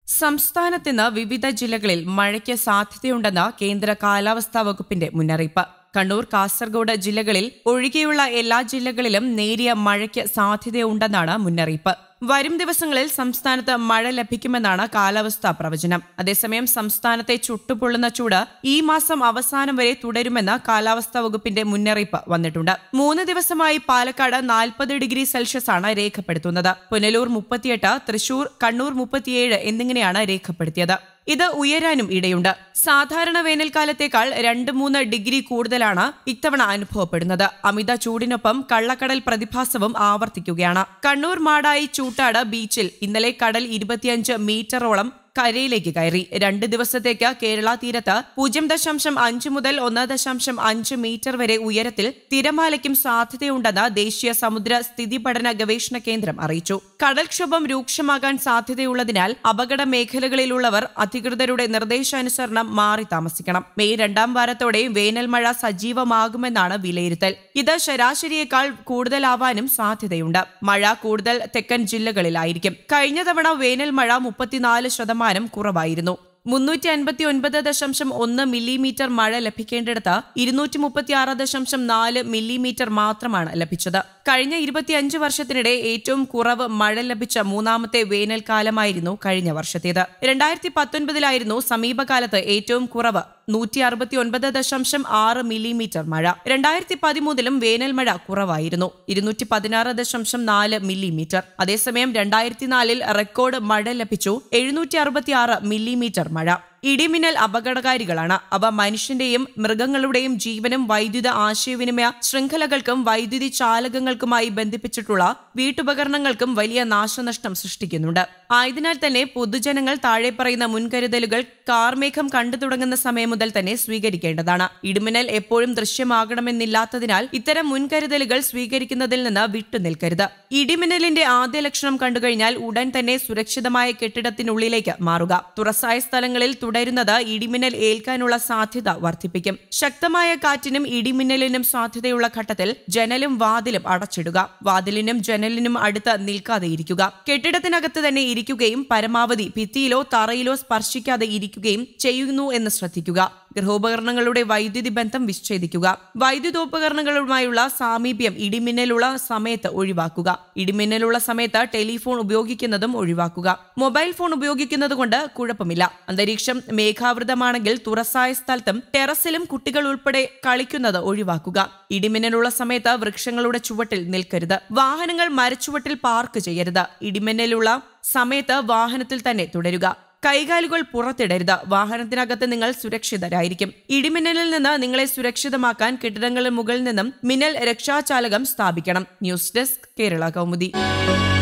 സംസ്ഥാനത്തിന് വിവിധ ജില്ലകളിൽ മഴയ്ക്ക് സാധ്യതയുണ്ടെന്ന് കേന്ദ്ര കാലാവസ്ഥാ വകുപ്പിന്റെ മുന്നറിയിപ്പ്. കണ്ണൂർ, കാസർഗോഡ് ജില്ലകളിൽ ഒഴികെയുള്ള എല്ലാ ജില്ലകളിലും നേരിയ മഴയ്ക്ക് സാധ്യതയുണ്ടെന്നാണ് മുന്നറിയിപ്പ്. വരും ദിവസങ്ങളിൽ സംസ്ഥാനത്ത് മഴ ലഭിക്കുമെന്നാണ് കാലാവസ്ഥാ പ്രവചനം. അതേസമയം സംസ്ഥാനത്തെ ചുട്ടുപൊള്ളുന്ന ചൂട് ഈ മാസം അവസാനം വരെ തുടരുമെന്ന് കാലാവസ്ഥാ വകുപ്പിന്റെ മുന്നറിയിപ്പ് വന്നിട്ടുണ്ട്. 3 ദിവസമായി പാലക്കാട് 40 ഡിഗ്രി സെൽഷ്യസ് ആണ് രേഖപ്പെടുത്തുന്നത്. പുനലൂർ 38, തൃശൂർ, കണ്ണൂർ 37 എന്നിങ്ങനെയാണ് രേഖപ്പെടുത്തിയത്. ഇത് ഉയരാനും ഇടയുണ്ട്. സാധാരണ വേനൽക്കാലത്തേക്കാൾ 2-3 ഡിഗ്രി കൂടുതലാണ് ഇത്തവണ അനുഭവപ്പെടുന്നത്. അമിത ചൂടിനൊപ്പം കള്ളക്കടൽ പ്രതിഭാസവും ആവർത്തിക്കുകയാണ്. കണ്ണൂർ മാടായി ചൂട്ടാട് ബീച്ചിൽ ഇന്നലെ കടൽ 25 മീറ്ററോളം കരയിലേക്ക് കയറി. 2 ദിവസത്തേക്ക് കേരള തീരത്ത് 0.5 മുതൽ 1.5 മീറ്റർ വരെ ഉയരത്തിൽ തിരമാലയ്ക്കും സാധ്യതയുണ്ടെന്ന് ദേശീയ സമുദ്ര സ്ഥിതി പഠന ഗവേഷണ കേന്ദ്രം അറിയിച്ചു. കടൽക്ഷോഭം രൂക്ഷമാകാൻ സാധ്യതയുള്ളതിനാൽ അപകട മേഖലകളിലുള്ളവർ അധികൃതരുടെ നിർദ്ദേശാനുസരണം മാറി താമസിക്കണം. മെയ് 2ാം വാരത്തോടെ വേനൽ മഴ സജീവമാകുമെന്നാണ് വിലയിരുത്തൽ. ഇത് ശരാശരിയേക്കാൾ കൂടുതലാവാനും സാധ്യതയുണ്ട്. മഴ കൂടുതൽ തെക്കൻ ജില്ലകളിലായിരിക്കും. കഴിഞ്ഞ തവണ വേനൽ മഴ 34% കുറവായിരുന്നു. 359.1 മില്ലിമീറ്റർ മഴ ലഭിക്കേണ്ടിടത്ത് 236.4 മില്ലിമീറ്റർ മാത്രമാണ് ലഭിച്ചത്. കഴിഞ്ഞ 25 വർഷത്തിനിടെ ഏറ്റവും കുറവ് മഴ ലഭിച്ച 3ാമത്തെ വേനൽക്കാലമായിരുന്നു കഴിഞ്ഞ വർഷത്തേത്. 2019 സമീപകാലത്ത് ഏറ്റവും കുറവ് 169.6 മില്ലിമീറ്റർ മഴ. 2013 വേനൽ മഴ കുറവായിരുന്നു, 216.4 മില്ലിമീറ്റർ. അതേസമയം 2004 റെക്കോർഡ് മഴ ലഭിച്ചു, 766 മില്ലിമീറ്റർ മഴ. ഇടിമിന്നൽ അപകടകാരികളാണ്. അവ മനുഷ്യന്റെയും മൃഗങ്ങളുടെയും ജീവനും വൈദ്യുത ആശയവിനിമയ ശൃംഖലകൾക്കും വൈദ്യുതി ചാലകങ്ങൾക്കുമായി ബന്ധിപ്പിച്ചിട്ടുള്ള വീട്ടുപകരണങ്ങൾക്കും വലിയ നാശനഷ്ടം സൃഷ്ടിക്കുന്നുണ്ട്. ആയതിനാൽ തന്നെ പൊതുജനങ്ങൾ താഴെ പറയുന്ന മുൻകരുതലുകൾ കാർമേഘം കണ്ടു തുടങ്ങുന്ന സമയം മുതൽ തന്നെ സ്വീകരിക്കേണ്ടതാണ്. ഇടിമിന്നൽ എപ്പോഴും ദൃശ്യമാകണമെന്നില്ലാത്തതിനാൽ ഇത്തരം മുൻകരുതലുകൾ സ്വീകരിക്കുന്നതിൽ നിന്ന് വിട്ടുനിൽക്കരുത്. ഇടിമിന്നലിന്റെ ആദ്യ ലക്ഷണം കണ്ടുകഴിഞ്ഞാൽ ഉടൻ തന്നെ സുരക്ഷിതമായ കെട്ടിടത്തിനുള്ളിലേക്ക് മാറുക. തുറസായ സ്ഥലങ്ങളിൽ തുടരുന്നത് ഇടിമിന്നൽ ഏൽക്കാനുള്ള സാധ്യത വർദ്ധിപ്പിക്കും. ശക്തമായ കാറ്റിനും ഇടിമിന്നലിനും സാധ്യതയുള്ള ഘട്ടത്തിൽ ജനലും വാതിലും അടച്ചിടുക. വാതിലിനും ജനലിനും അടുത്ത് നിൽക്കാതെ ഇരിക്കുക. കെട്ടിടത്തിനകത്ത് തന്നെ ഇരിക്കുകയും പരമാവധി ഭിത്തിയിലോ തറയിലോ സ്പർശിക്കാതെ ഇരിക്കുകയും ചെയ്യുന്നു എന്ന് ശ്രദ്ധിക്കുക. ഗൃഹോപകരണങ്ങളുടെ വൈദ്യുതി ബന്ധം വിച്ഛേദിക്കുക. വൈദ്യുതോപകരണങ്ങളുമായുള്ള സാമീപ്യം ഇടിമിന്നലുള്ള സമയത്ത് ഒഴിവാക്കുക. ഇടിമിന്നലുള്ള സമയത്ത് ടെലിഫോൺ ഉപയോഗിക്കുന്നതും ഒഴിവാക്കുക. മൊബൈൽ ഫോൺ ഉപയോഗിക്കുന്നത് കൊണ്ട് കുഴപ്പമില്ല. അന്തരീക്ഷം മേഘാവൃതമാണെങ്കിൽ തുറസായ സ്ഥലത്തും ടെറസിലും കുട്ടികൾ ഉൾപ്പെടെ കളിക്കുന്നത് ഒഴിവാക്കുക. ഇടിമിന്നലുള്ള സമയത്ത് വൃക്ഷങ്ങളുടെ ചുവട്ടിൽ നിൽക്കരുത്. വാഹനങ്ങൾ മരച്ചുവട്ടിൽ പാർക്ക് ചെയ്യരുത്. ഇടിമിന്നലുള്ള സമയത്ത് വാഹനത്തിൽ തന്നെ തുടരുക. കൈകാലുകൾ പുറത്തിടരുത്. വാഹനത്തിനകത്ത് നിങ്ങൾ സുരക്ഷിതരായിരിക്കും. ഇടിമിന്നലിൽ നിന്ന് നിങ്ങളെ സുരക്ഷിതമാക്കാൻ കെട്ടിടങ്ങളുടെ മുകളിൽ നിന്നും മിന്നൽ രക്ഷാചാലകം സ്ഥാപിക്കണം. News desk, Kerala Kaumudi.